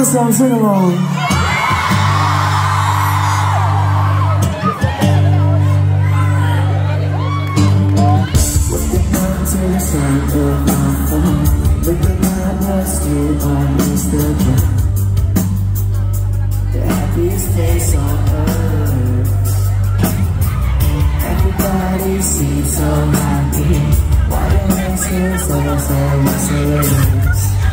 this song, sing along. Looking up to the sound of my phone, looking at what's you on Instagram. The happiest place on earth. Everybody seems so happy. Why don't I still so serious?